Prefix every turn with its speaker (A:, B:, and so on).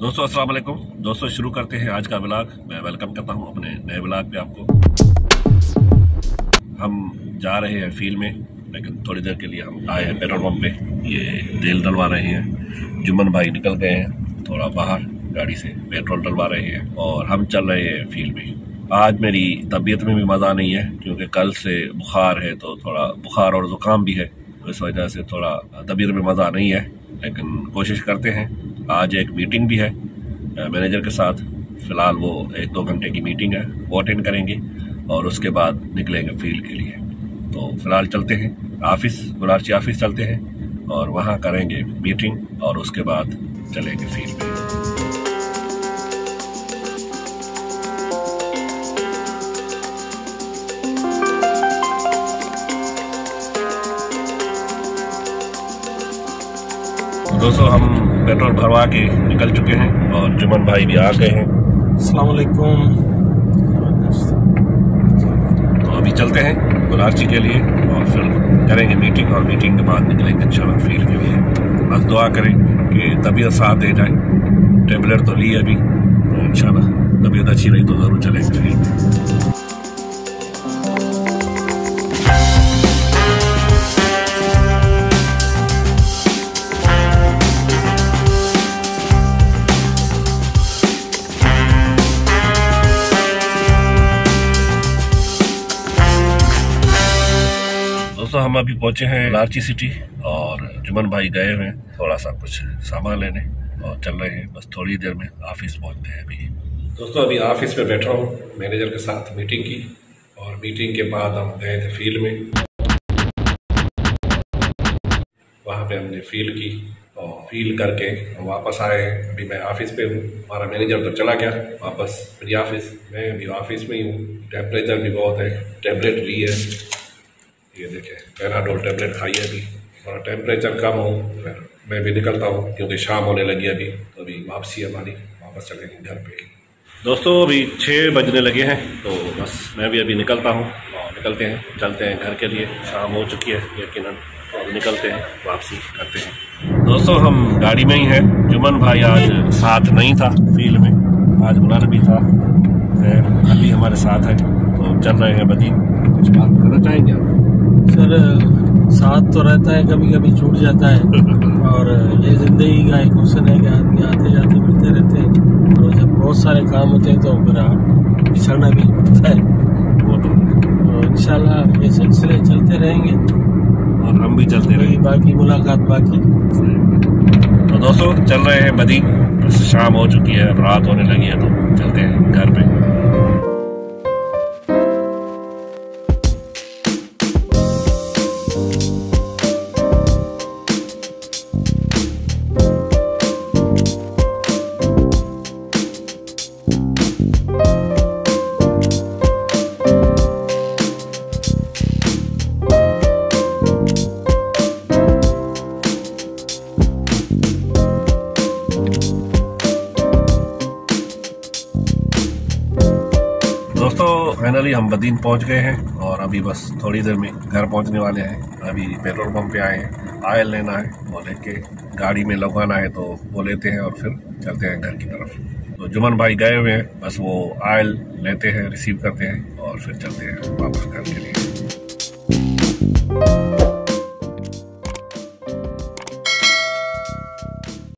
A: दोस्तों अस्सलाम वालेकुम। दोस्तों शुरू करते हैं आज का व्लॉग। मैं वेलकम करता हूं अपने नए व्लॉग पे आपको। हम जा रहे हैं फील्ड में, लेकिन थोड़ी देर के लिए हम आए हैं पेट्रोल पंप पे। ये तेल डलवा रहे हैं। जुम्मन भाई निकल गए हैं थोड़ा बाहर, गाड़ी से पेट्रोल डलवा रहे हैं और हम चल रहे हैं फील्ड में। आज मेरी तबीयत में भी मज़ा नहीं है क्योंकि कल से बुखार है, तो थोड़ा बुखार और ज़ुकाम भी है, तो इस वजह से थोड़ा तबीयत में मज़ा नहीं है, लेकिन कोशिश करते हैं। आज एक मीटिंग भी है मैनेजर के साथ। फ़िलहाल वो 1-2 घंटे की मीटिंग है, वो अटेंड करेंगे और उसके बाद निकलेंगे फील्ड के लिए। तो फ़िलहाल चलते हैं ऑफिस, बुलारची ऑफिस चलते हैं और वहाँ करेंगे मीटिंग और उसके बाद चलेंगे फील्ड में। दोस्तों हम पेट्रोल भरवा के निकल चुके हैं और जुम्मन भाई भी आ गए हैं।
B: अस्सलाम वालेकुम।
A: तो अभी चलते हैं बुलारची के लिए और फिर करेंगे मीटिंग और मीटिंग के बाद निकलेंगे इंशाल्लाह फील्ड के लिए। बस दुआ करें कि तबीयत साथ दे जाए। टेबलेट तो ली अभी, तो इंशाल्लाह तबीयत अच्छी रही तो ज़रूर चलेंगे फील्ड में। दोस्तों हम अभी पहुंचे हैं बुलारची सिटी और जुम्मन भाई गए हुए हैं थोड़ा सा कुछ सामान लेने और चल रहे हैं। बस थोड़ी देर में ऑफिस पहुंचते हैं अभी। दोस्तों अभी ऑफिस में बैठा हूँ, मैनेजर के साथ मीटिंग की और मीटिंग के बाद हम गए थे फील्ड में। वहाँ पे हमने फील्ड की और फील्ड करके हम वापस आए हैं। अभी मैं ऑफिस पे हूँ, हमारा मैनेजर तो चला गया वापस मेरी ऑफिस। मैं अभी ऑफिस में ही हूँ। टेम्परेचर भी बहुत है, टेबलेट ली है, ये देखें पैराडोल टेबलेट खाई है। अभी थोड़ा टेम्परेचर कम हो फिर मैं भी निकलता हूँ क्योंकि शाम होने लगी अभी, तो अभी वापसी हमारी, वापस चलेंगे घर पे। दोस्तों अभी 6 बजने लगे हैं, तो बस मैं भी अभी निकलता हूँ और निकलते हैं, चलते हैं घर के लिए। शाम हो चुकी है यकीनन, और निकलते हैं, वापसी करते हैं। दोस्तों हम गाड़ी में ही हैं। जुम्मन भाई आज साथ नहीं था फील्ड में, आज बुलाना भी था, अभी हमारे साथ है, तो चल रहे हैं बदीन। कुछ बात करना चाहेंगे आप?
B: सर साथ तो रहता है, कभी कभी छूट जाता है और ये जिंदगी का एक क्वेश्चन है कि आदमी आते जाते मिलते रहते हैं और जब बहुत सारे काम होते हैं तो फिर बिछड़ना भी पड़ता है।
A: वो तो
B: इंशाल्लाह ये सिलसिले चलते रहेंगे
A: और हम भी चलते रहेंगे,
B: बाकी मुलाकात बाकी।
A: तो दोस्तों चल रहे हैं बदीन। बस शाम हो चुकी है, अब रात होने लगी है, तो चलते हैं घर पे। दोस्तों फाइनली हम बदीन पहुंच गए हैं और अभी बस थोड़ी देर में घर पहुंचने वाले हैं। अभी पेट्रोल पंप पे आए हैं, ऑयल लेना है, वो लेके गाड़ी में लगवाना है, तो वो लेते हैं और फिर चलते हैं घर की तरफ। तो जुम्मन भाई गए हुए हैं, बस वो ऑयल लेते हैं, रिसीव करते हैं और फिर चलते हैं वापस घर के लिए।